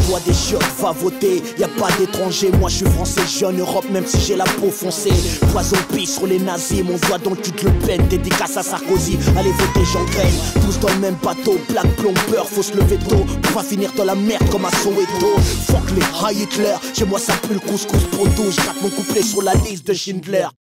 Toi des chiottes, va voter, y a pas d'étranger. Moi je suis français, je suis en Europe même si j'ai la peau foncée. Poison pisse sur les nazis, mon doigt dans le cul de Le Pen. Dédicace à Sarkozy, allez voter Jean Graine. Tous dans le même bateau, plaque plombeur, faut se lever tôt pour pas finir dans la merde comme à Soweto. Fuck les High Hitler, chez moi ça pue le couscous proto. Je gratte mon couplet sur la liste de Schindler.